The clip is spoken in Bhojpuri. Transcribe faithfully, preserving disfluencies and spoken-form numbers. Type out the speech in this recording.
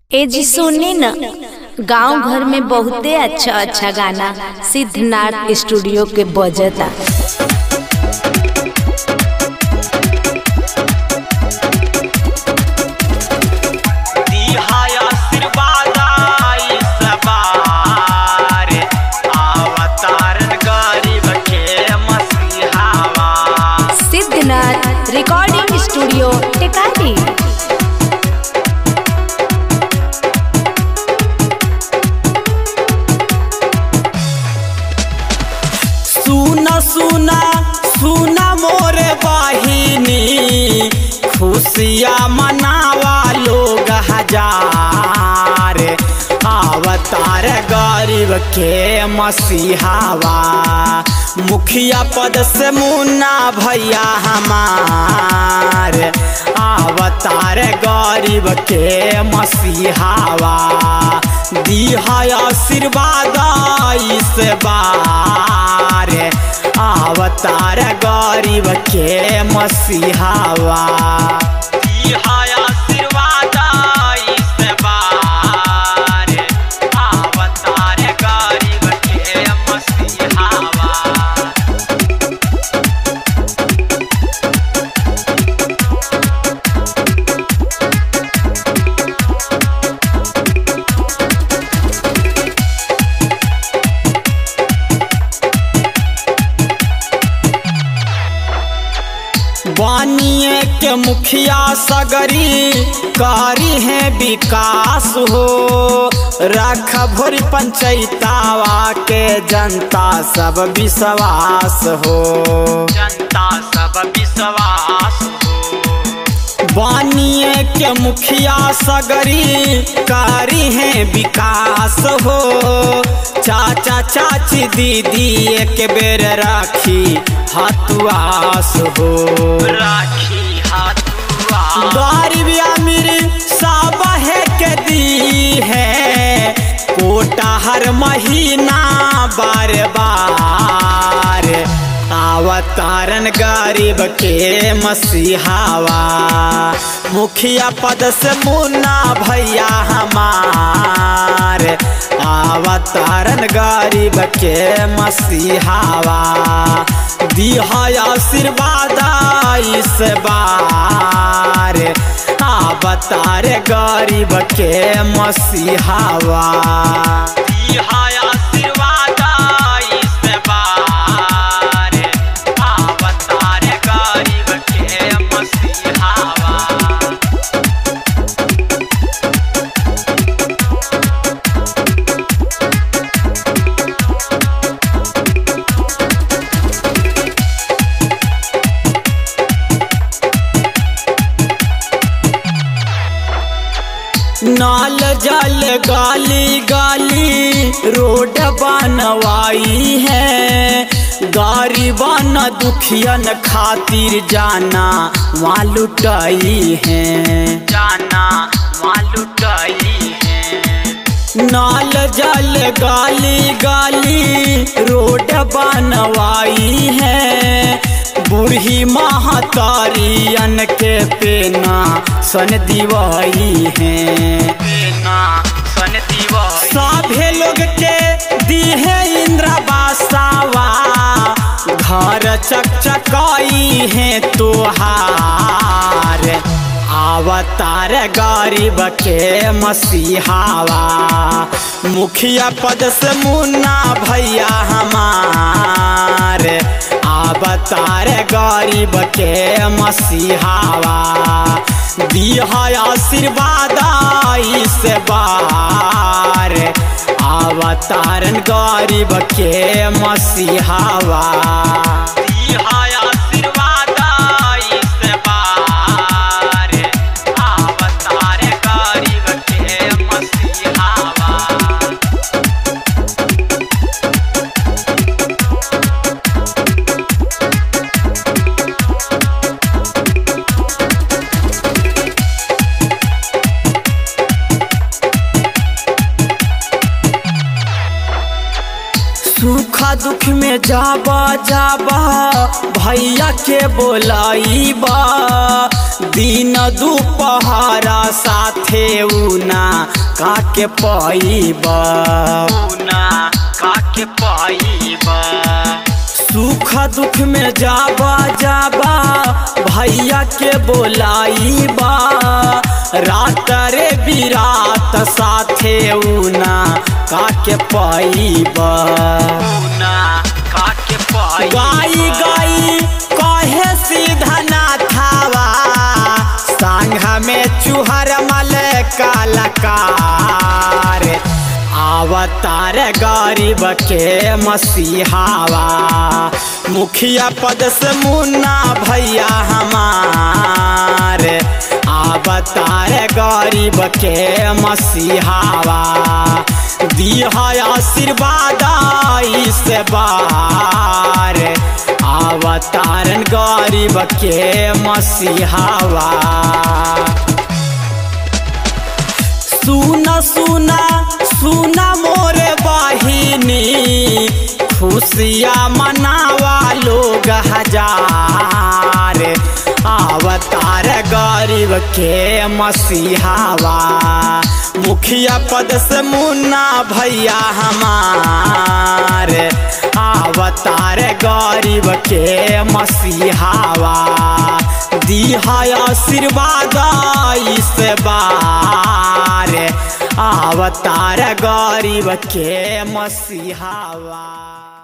ए जी सुनी न, गांव घर में बहुते अच्छा अच्छा गाना सिद्धनाथ स्टूडियो के बजता। Siddhnath recording studio Tikari. सुना सुना सुना मोरे बहिनी, खुशियाँ मनावा लोग हजार, अवतार गरीब के मसीहावा। मुखिया पद से मुन्ना भैया हमार, अवतार गरीब के मसीहावा। दिहा आशीर्वाद इस बार, अवतार गरीब के मसीहावा। दिहा आशीर्वाद इस बार, अवतार गरीब के मसीहावा। बानिए के मुखिया सगरी कारी है विकास हो, रख भोरी पंचायतावा के जनता सब विश्वास हो, जनता सब विश्वास हो। बानिए के मुखिया सगरी कारी है विकास हो, चाचा चाची दीदी एक बेर राखी हाथुआस हो, राखी हाथुआस। गरीब अमीर सब है के दी है, कोटा हर महीना बार बार, अवतारन गरीब के मसीहावा। मुखिया पद से मुन्ना भैया हमार, अवतारन गरीब के मसीहावा। दिहा आशीर्वाद इस बार, अवतार गरीब के मसीहावा। दिहा आशीर्वाद इस बार, अवतार गरीब के मसीहावा। नाल जल गाली गाली रोड बनवाई है, गरीबन दुखियन खातिर जाना वहाँ लुटाई है, जाना वहाँ लुटाई है। नाल जल गाली गाली रोड बनवाई है, बूढ़ी महतारियन के पेना सन दिवाई है, पेना सन दिवाई। सभे लोग के दी है इंद्रावासावा, घर चकचकाई है तोहार, अवतार गरीब के मसीहावा। मुखिया पद से मुन्ना भैया हमार, अवतार गरीब के मसीहावा। दिहा आशीर्वाद इस बार, अवतारन गरीब के मसीहावा। दिहा आशीर्वाद इस बार, अवतार गरीब के मसीहावा। सुखा दुख में जाबा जाबा भैया के बोलाईबा, दिन दुपहरा साथे उना काके पाइबा मुना काके पाइबा। सुख दुख में जाबा जाबा भैया के बोलाइबा रात रे बिरात साथे उना काके पाइबा उना काके पाइबा। गाई गाई कहे सीधा ना थावा संग में चुहर मल कलाकार अवतार गरीब के मसीहावा मुखिया पद से मुन्ना भैया हमार अवतार गरीब के मसीहावा दिहा आशीर्वाद इस बार अवतारन गरीब के मसीहावा। सुना सुना सुना मोरे बहिनी खुशियाँ मनावा लोग हजार अवतार गरीब के मसीहावा मुखिया पद से मुन्ना भैया हमार अवतार गरीब के मसीहावा दिहा आशीर्वाद इस बार अवतार गरीब के मसीहावा।